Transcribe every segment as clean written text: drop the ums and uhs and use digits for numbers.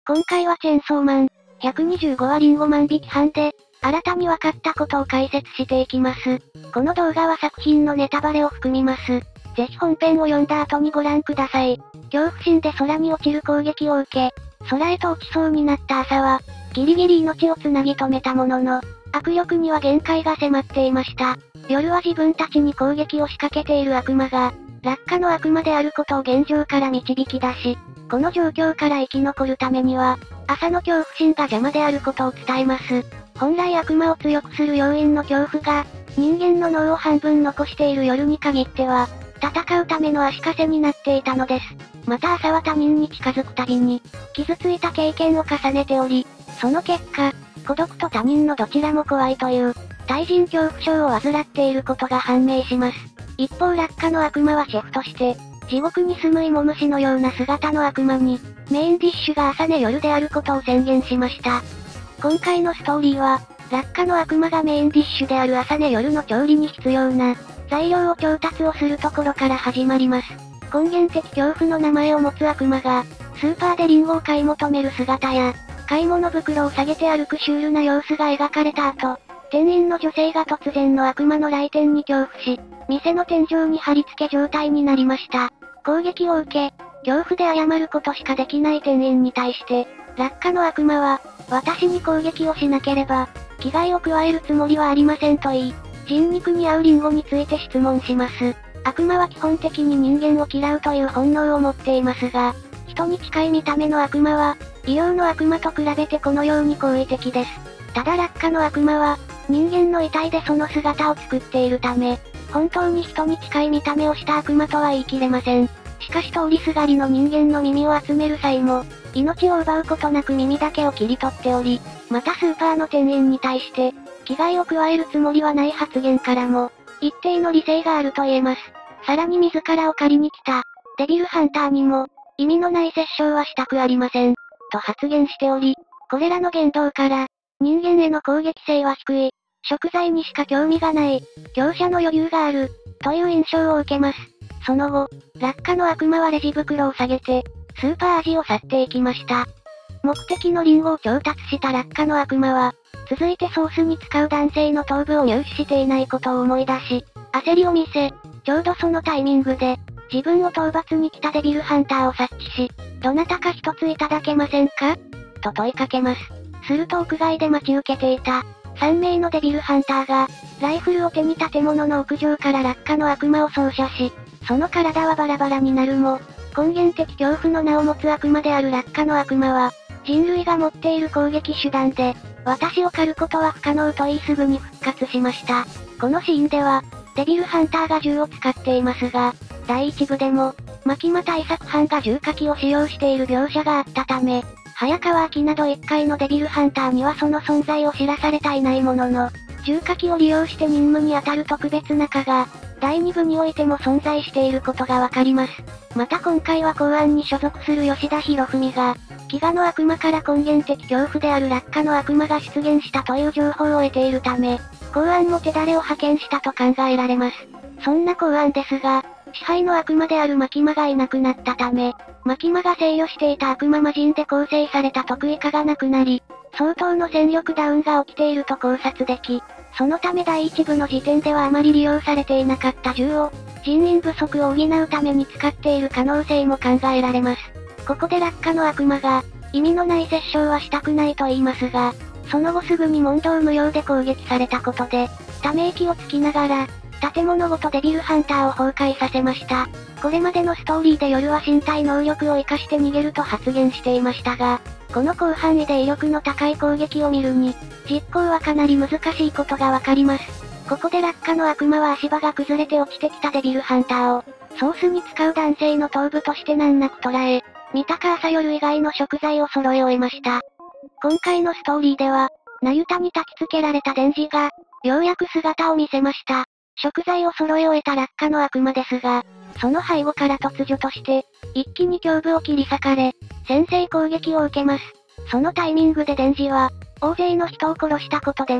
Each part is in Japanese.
今回はチェーンソーマン、125はリンゴ万引き犯で、新たに分かったことを解説していきます。この動画は作品のネタバレを含みます。ぜひ本編を読んだ後にご覧ください。恐怖心で空に落ちる攻撃を受け、空へと落ちそうになった朝は、ギリギリ命をつなぎ止めたものの、握力には限界が迫っていました。夜は自分たちに攻撃を仕掛けている悪魔が、落下の悪魔であることを現状から導き出し、この状況から生き残るためには、朝の恐怖心が邪魔であることを伝えます。本来悪魔を強くする要因の恐怖が、人間の脳を半分残している夜に限っては、戦うための足かせになっていたのです。また朝は他人に近づくたびに、傷ついた経験を重ねており、その結果、孤独と他人のどちらも怖いという、対人恐怖症を患っていることが判明します。一方落下の悪魔はシェフとして、地獄に住む芋虫のような姿の悪魔に、メインディッシュが朝寝夜であることを宣言しました。今回のストーリーは、落下の悪魔がメインディッシュである朝寝夜の調理に必要な、材料を調達をするところから始まります。根源的恐怖の名前を持つ悪魔が、スーパーでリンゴを買い求める姿や、買い物袋を下げて歩くシュールな様子が描かれた後、店員の女性が突然の悪魔の来店に恐怖し、店の天井に貼り付け状態になりました。攻撃を受け、恐怖で謝ることしかできない店員に対して、落下の悪魔は、私に攻撃をしなければ、危害を加えるつもりはありませんと言い、人肉に合うリンゴについて質問します。悪魔は基本的に人間を嫌うという本能を持っていますが、人に近い見た目の悪魔は、異様の悪魔と比べてこのように好意的です。ただ落下の悪魔は、人間の遺体でその姿を作っているため、本当に人に近い見た目をした悪魔とは言い切れません。しかし通りすがりの人間の耳を集める際も、命を奪うことなく耳だけを切り取っており、またスーパーの店員に対して、危害を加えるつもりはない発言からも、一定の理性があると言えます。さらに自らを借りに来た、デビルハンターにも、意味のない殺生はしたくありません、と発言しており、これらの言動から、人間への攻撃性は低い、食材にしか興味がない、強者の余裕がある、という印象を受けます。その後、落下の悪魔はレジ袋を下げて、スーパー味を去っていきました。目的のリンゴを調達した落下の悪魔は、続いてソースに使う男性の頭部を入手していないことを思い出し、焦りを見せ、ちょうどそのタイミングで、自分を討伐に来たデビルハンターを察知し、どなたか一ついただけませんかと問いかけます。すると屋外で待ち受けていた、3名のデビルハンターが、ライフルを手に建物の屋上から落下の悪魔を掃射し、その体はバラバラになるも、根源的恐怖の名を持つ悪魔である落下の悪魔は、人類が持っている攻撃手段で、私を狩ることは不可能と言いすぐに復活しました。このシーンでは、デビルハンターが銃を使っていますが、第1部でも、マキマ対策班が銃火器を使用している描写があったため、早川明など1回のデビルハンターにはその存在を知らされていないものの、銃火器を利用して任務に当たる特別な課が、第2部においても存在していることがわかります。また今回は公安に所属する吉田博文が、飢餓の悪魔から根源的恐怖である落下の悪魔が出現したという情報を得ているため、公安も手だれを派遣したと考えられます。そんな公安ですが、支配の悪魔であるマキマがいなくなったため、マキマが制御していた悪魔魔人で構成された特異化がなくなり、相当の戦力ダウンが起きていると考察でき、そのため第1部の時点ではあまり利用されていなかった銃を、人員不足を補うために使っている可能性も考えられます。ここで落下の悪魔が、意味のない殺生はしたくないと言いますが、その後すぐに問答無用で攻撃されたことで、ため息をつきながら、建物ごとデビルハンターを崩壊させました。これまでのストーリーで夜は身体能力を活かして逃げると発言していましたが、この広範囲で威力の高い攻撃を見るに、実行はかなり難しいことがわかります。ここで落下の悪魔は足場が崩れて落ちてきたデビルハンターを、ソースに使う男性の頭部として難なく捉え、三鷹朝夜以外の食材を揃え終えました。今回のストーリーでは、ナユタに焚き付けられたデンジが、ようやく姿を見せました。食材を揃え終えた落下の悪魔ですが、その背後から突如として、一気に胸部を切り裂かれ、先制攻撃を受けます。そのタイミングでデンジは、大勢の人を殺したことでも、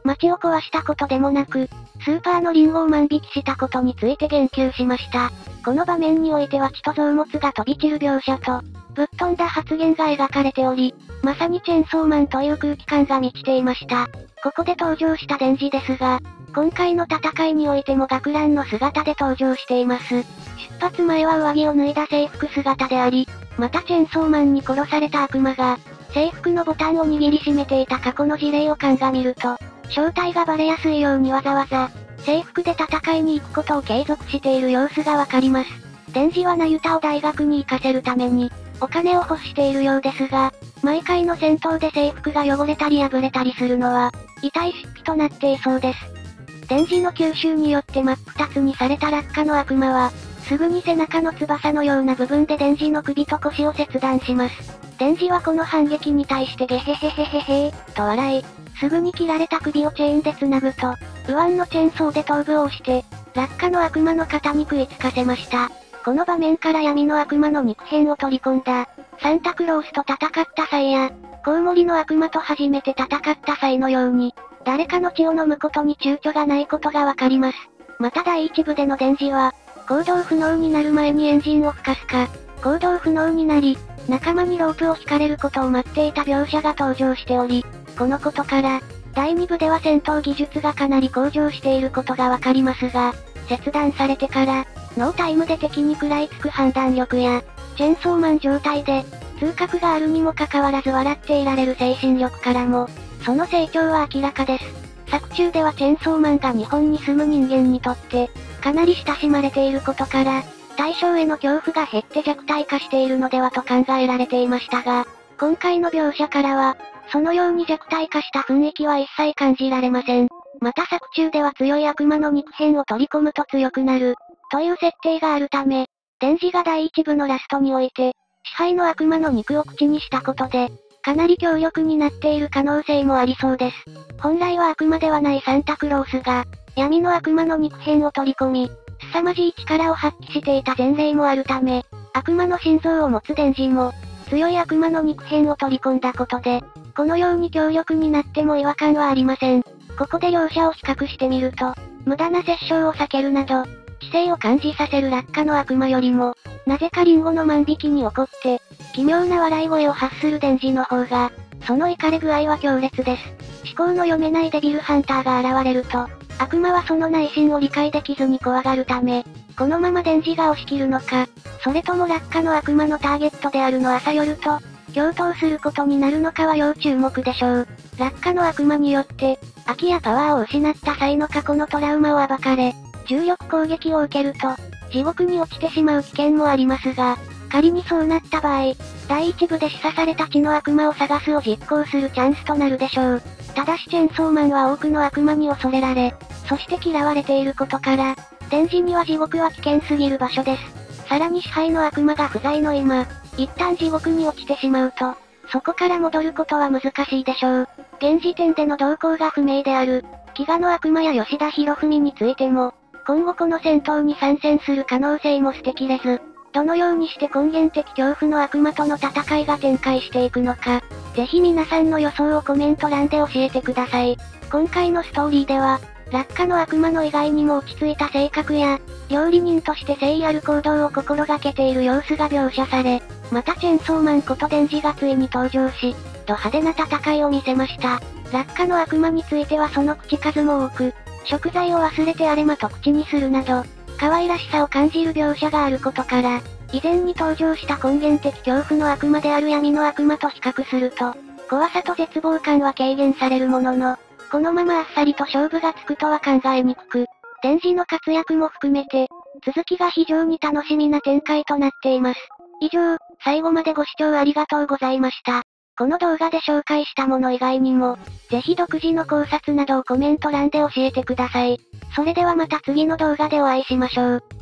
街を壊したことでもなく、スーパーのリンゴを万引きしたことについて言及しました。この場面においては血と臓物が飛び散る描写と、ぶっ飛んだ発言が描かれており、まさにチェンソーマンという空気感が満ちていました。ここで登場したデンジですが、今回の戦いにおいても学ランの姿で登場しています。出発前は上着を脱いだ制服姿であり、またチェンソーマンに殺された悪魔が、制服のボタンを握りしめていた過去の事例を鑑みると、正体がバレやすいようにわざわざ、制服で戦いに行くことを継続している様子がわかります。デンジはナユタを大学に行かせるために、お金を欲しているようですが、毎回の戦闘で制服が汚れたり破れたりするのは、痛い出費となっていそうです。デンジの吸収によって真っ二つにされた落下の悪魔は、すぐに背中の翼のような部分でデンジの首と腰を切断します。デンジはこの反撃に対してゲヘヘヘヘヘー、と笑い、すぐに切られた首をチェーンで繋ぐと、右腕のチェーンソーで頭部を押して、落下の悪魔の肩に食いつかせました。この場面から闇の悪魔の肉片を取り込んだ、サンタクロースと戦った際や、コウモリの悪魔と初めて戦った際のように、誰かの血を飲むことに躊躇がないことがわかります。また第一部でのデンジは、行動不能になる前にエンジンを吹かすか、行動不能になり、仲間にロープを引かれることを待っていた描写が登場しており、このことから、第2部では戦闘技術がかなり向上していることがわかりますが、切断されてから、ノータイムで敵に食らいつく判断力や、チェンソーマン状態で、痛覚があるにもかかわらず笑っていられる精神力からも、その成長は明らかです。作中ではチェンソーマンが日本に住む人間にとって、かなり親しまれていることから、対象への恐怖が減って弱体化しているのではと考えられていましたが、今回の描写からは、そのように弱体化した雰囲気は一切感じられません。また作中では強い悪魔の肉片を取り込むと強くなる、という設定があるため、デンジが第一部のラストにおいて、支配の悪魔の肉を口にしたことで、かなり強力になっている可能性もありそうです。本来は悪魔ではないサンタクロースが、闇の悪魔の肉片を取り込み、凄まじい力を発揮していた前例もあるため、悪魔の心臓を持つデンジも、強い悪魔の肉片を取り込んだことで、このように強力になっても違和感はありません。ここで両者を比較してみると、無駄な殺傷を避けるなど、知性を感じさせる落下の悪魔よりも、なぜかリンゴの万引きに怒って、奇妙な笑い声を発するデンジの方が、その怒れ具合は強烈です。思考の読めないデビルハンターが現れると、悪魔はその内心を理解できずに怖がるため、このままデンジが押し切るのか、それとも落下の悪魔のターゲットであるの朝夜と、共闘することになるのかは要注目でしょう。落下の悪魔によって、空きやパワーを失った際の過去のトラウマを暴かれ、重力攻撃を受けると、地獄に落ちてしまう危険もありますが、仮にそうなった場合、第一部で示唆された血の悪魔を探すを実行するチャンスとなるでしょう。ただしチェンソーマンは多くの悪魔に恐れられ、そして嫌われていることから、デンジには地獄は危険すぎる場所です。さらに支配の悪魔が不在の今、一旦地獄に落ちてしまうと、そこから戻ることは難しいでしょう。現時点での動向が不明である、飢餓の悪魔や吉田博文についても、今後この戦闘に参戦する可能性も捨てきれず、どのようにして根源的恐怖の悪魔との戦いが展開していくのか、ぜひ皆さんの予想をコメント欄で教えてください。今回のストーリーでは、落下の悪魔の以外にも落ち着いた性格や、料理人として誠意ある行動を心がけている様子が描写され、またチェンソーマンことデンジがついに登場し、ド派手な戦いを見せました。落下の悪魔についてはその口数も多く、食材を忘れてあれまと口にするなど、可愛らしさを感じる描写があることから、以前に登場した根源的恐怖の悪魔である闇の悪魔と比較すると、怖さと絶望感は軽減されるものの、このままあっさりと勝負がつくとは考えにくく、デンジの活躍も含めて、続きが非常に楽しみな展開となっています。以上、最後までご視聴ありがとうございました。この動画で紹介したもの以外にも、ぜひ独自の考察などをコメント欄で教えてください。それではまた次の動画でお会いしましょう。